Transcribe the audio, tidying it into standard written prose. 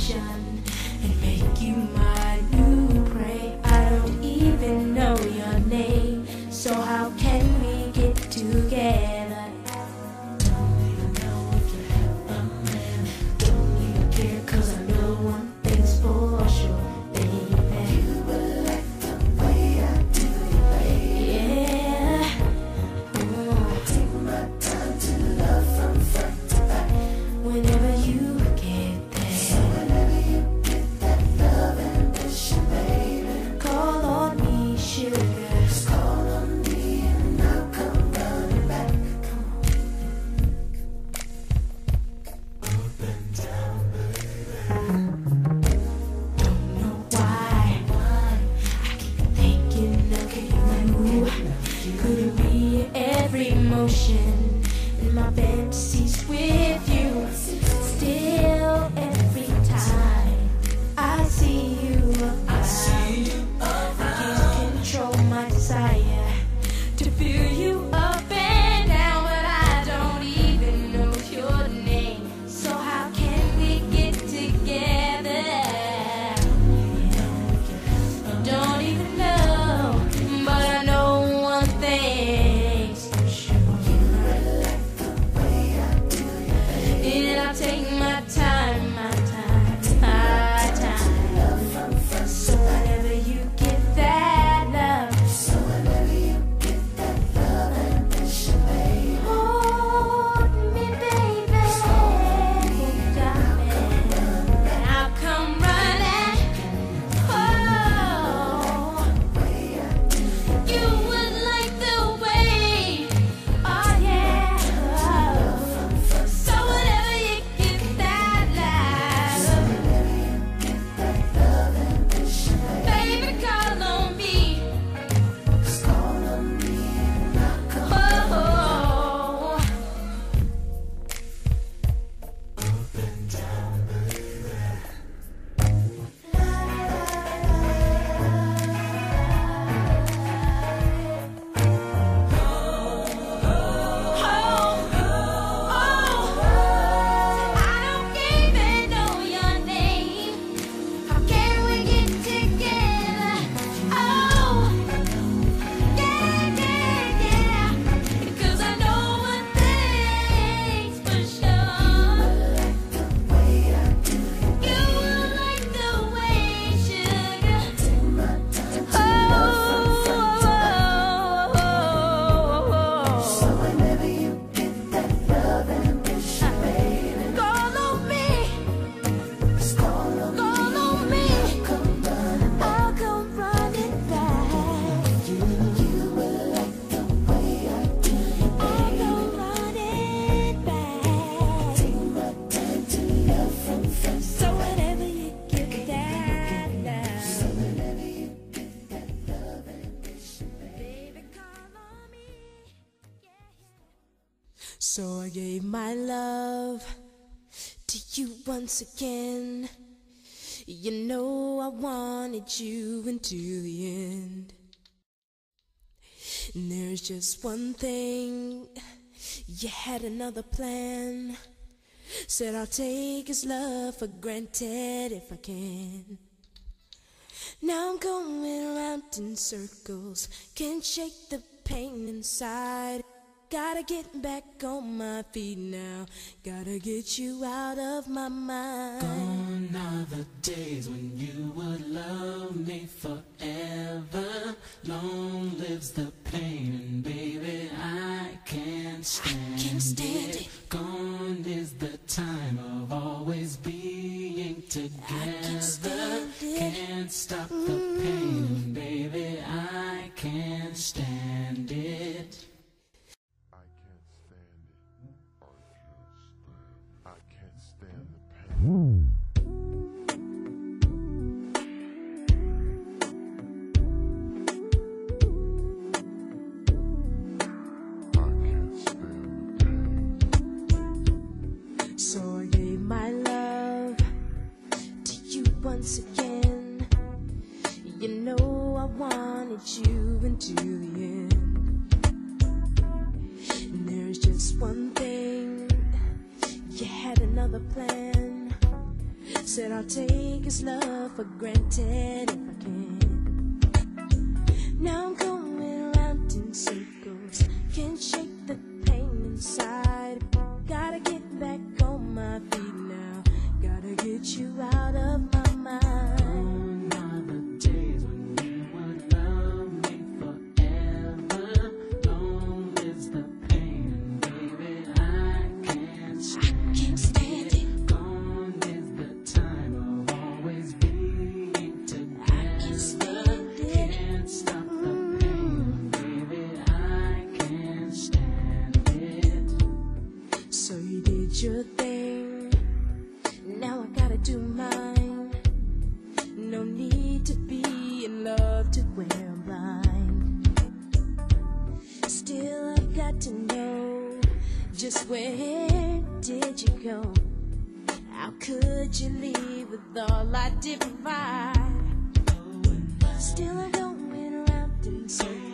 devotion and make you my new prey. I don't even know your name, so how can we get together? Don't even know if you have a man. Don't even care, cause I know one thing's for sure, baby. You will like the way I do you, baby. Yeah. Take my time to love from front to back. Whenever you get there, so whenever you get that love ambition, baby, call on me, sugar. Just call on me and I'll come running back. Come on. Up and down, baby. Don't know why I keep thinking of you. Could it be every emotion in my fantasies with you? Still, every time I see you around, I can't control my desire to feel you up and down, but I don't even know your name. So how can we get together? Don't even know, but I know one thing's for sure. You really like the way I do you, baby. And I'll take my time, my time, my time. So whenever you get that love, so whenever you get that love ambition, baby, hold me, baby, darling, and I'll come running. Oh, you would like the way, oh yeah. So whenever you get that love, baby, call on me. Just call on me and I'll come. Oh, up and down, baby. I don't even know your name. How can we get together? Oh, yeah, yeah, yeah. Because I know one thing's for sure. You will like the way, sugar. So whenever you get that love ambition, baby, call on me. Just call on me. I'll come running back. You will like the way I do you, baby. I'll come running back. Take my time to love from front. So whenever you get that love, so whenever you get that love ambition, baby, call on me. So I gave my love to you once again. You know I wanted you until the end. And there's just one thing, you had another plan. Said I'll take his love for granted if I can. Now I'm going around in circles, can't shake the pain inside. Gotta get back on my feet now, gotta get you out of my mind. Gone are the days when you would love me forever. Long lives the pain, and baby, I can't stand it. Gone is the time of always being together. Can't stop the pain, and baby, I can't stand it. I can't stand the pain. So I gave my love to you once again. You know I wanted you until the end. And there's just one thing, you had another plan. Said I'll take his love for granted if I can. Now I'm going around in circles, can't shake the pain inside. Gotta get back on my feet now, gotta get you out of my mind. Gone are the days when you would love me forever. Long lives the pain, baby, I can't stand it. Gone is the time of always being together. Can't stop the pain, baby, I can't stand it. So you did your thing, now I gotta do mine. No need to be in love to where I'm blind. Still I've got to know, just where did you go? How could you leave with all I did provide? Still I'm going around in circles,